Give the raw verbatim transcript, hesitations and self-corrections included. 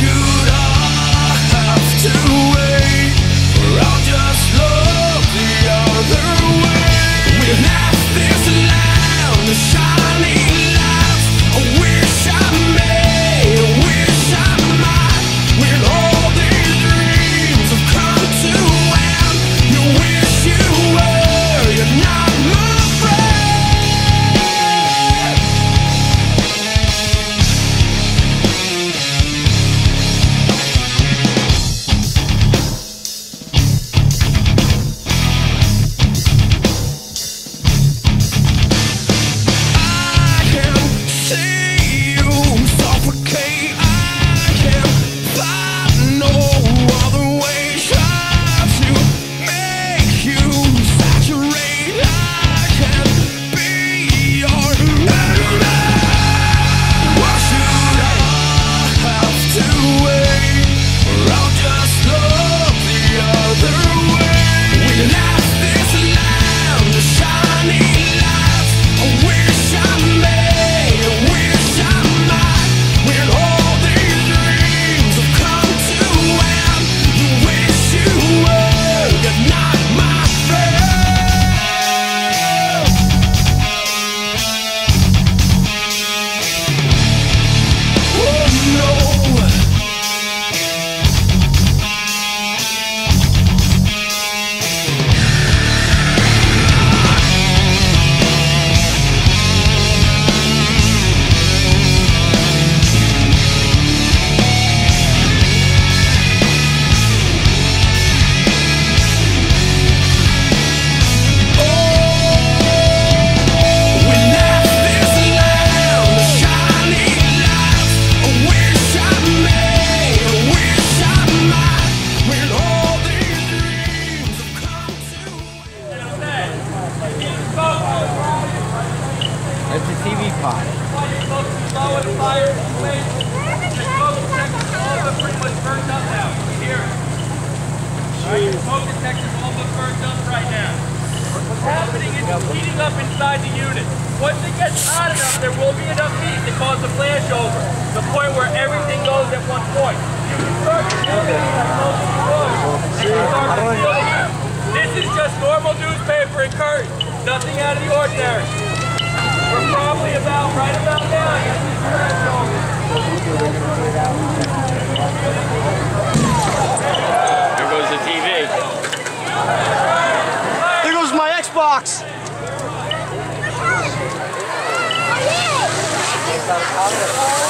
should I have to wait, or I'll just look the other way? We left this land, the shining lights. I wish I may, I wish I might. When all these dreams have come to end, you wish you were, you're not my friend. I can see you suffocate. I can find no other way. Try to make you saturate. I can be your enemy. Why should I have to wait, or I'll just look the other way? We left this land, the shining lights. I wish I may, I wish I might. When all these dreams have come to end, you wish you were, you're not my friend. Oh no. We left this land, the shining lights. I wish I may, I wish I might. When all these dreams have come to That's the T V pod. Smoke detectors all but burned up right now. What's happening is it's heating up inside the unit. Once it gets hot enough, there will be enough heat to cause a flashover, to the point where everything goes at one point. You can start to feel the heat like most of you would. And you start to feel the heat. This is just normal newspaper and curtains. Nothing out of the ordinary. We're probably about, right about now, I guess it's flashover. There goes the T V. There goes my Xbox. Oh, yeah.